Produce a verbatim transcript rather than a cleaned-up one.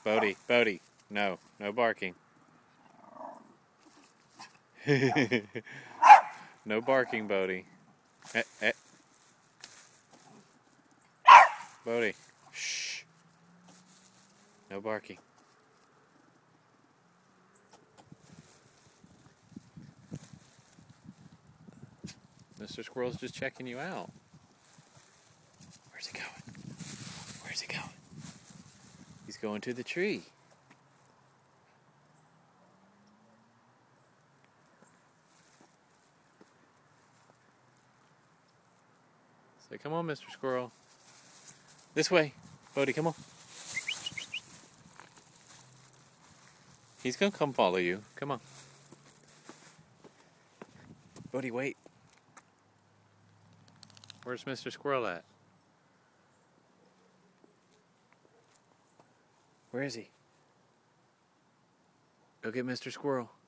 Bodie, Bodie, no, no barking. No barking, Bodie. Eh, eh. Bodie, shh. No barking. Mister Squirrel's just checking you out. Where's he going? Where's he going? He's going to the tree. Say, come on, Mister Squirrel. This way. Bodie, come on. He's going to come follow you. Come on. Bodie, wait. Where's Mister Squirrel at? Where is he? Go get Mister Squirrel.